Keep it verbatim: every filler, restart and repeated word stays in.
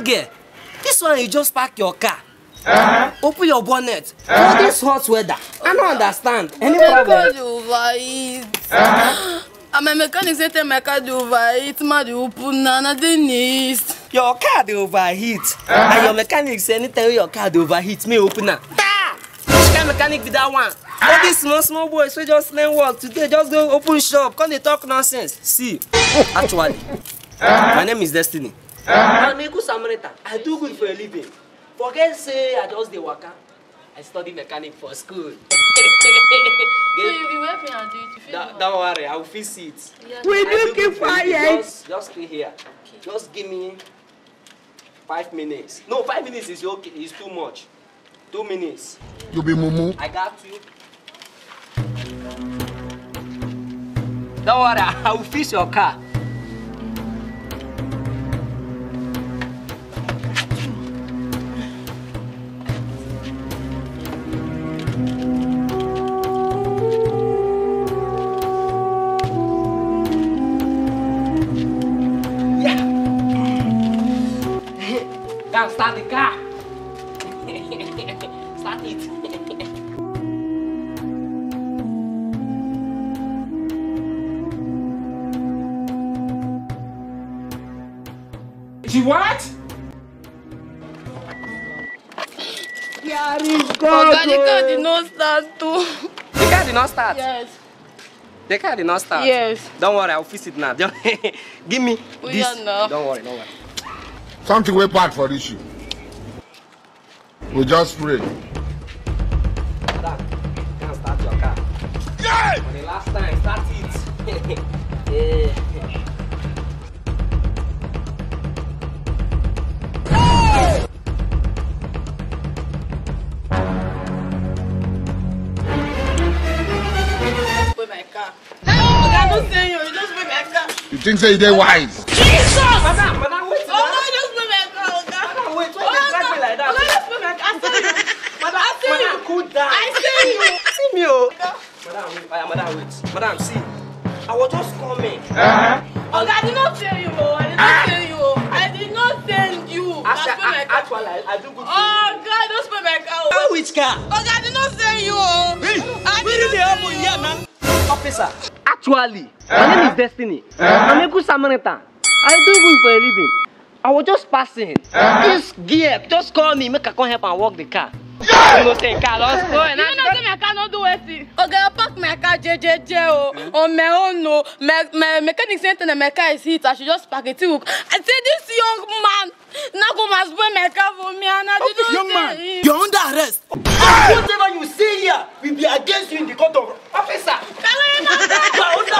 girl, this one you just park your car. Uh-huh. Open your bonnet. Uh-huh. For this hot weather. I don't understand. Any problem? Uh-huh. I'm a mechanic say tell my car dey overheat, ma dey open na na dey needs. Your car dey overheat. Uh-huh. And your mechanic say anytime your car dey overheat, me open am. Which kind of mechanic be that one? Uh-huh. All these small small boys so just learn work today, just go open shop, come they talk nonsense. See, actually, uh-huh. my name is Destiny. Uh-huh. I'm a good Samaritan. I do good for a living. Forget say I just dey waka. I study mechanic for school. So you be helping and do it. Don't, don't worry, I will fix it. Yeah. We do keep quiet. Just, just stay here. Okay. Just give me five minutes. No, five minutes is okay. It's too much. Two minutes. You be mumu. I got you. Don't worry, I will fix your car. Start the car. Start it. She what? Yeah, oh God, the car did not start too. The car did not start? Yes. The car did not start? Yes. Don't worry, I'll fix it now. Give me we this. Don't, know. don't worry, don't worry. Something way bad for this issue. We just pray. Dad, you can start your car. Yeah! For the last time, start it. Yeah. Put my car. Oh, God, don't say you. You just put my car. You think say they wise? Jesus! Madam, madam, wait. Oh, no, just put my car. Oh, God. Madam, wait. Why Oh, you drag me like that? Oh, no, just put my car. I see you. Madam, I see madam, you. cool down. I see you. See me, oh. Madam, wait. Madam, wait. Madam, see. I was just coming. Uh-huh. Oh, God, I did not tell you. Oh. I did not tell you. Oh. I did not send you. Actually, Just put my car. actually, I, I do good. Oh, God, just put my car. Oh, which car? Oh, God, I did not send you. Oh. Hey, I where did did they not open tell here, you. man? Officer, actually, my name is Destiny. I'm a good Samaritan. I do good for a living. I was just passing. This gear just call me, make I come help and walk the car. You know, say, car, let's go. You know, say my car not do anything. Okay, I park my car J J J oh, on my own. No, my, my mechanic said that my car is hit. I should just park it. I said, this young man, now go must buy my car for me, and I did not young say man, him. you're under arrest. Whatever you say here will be against you in the court of officer. Can I not? You're under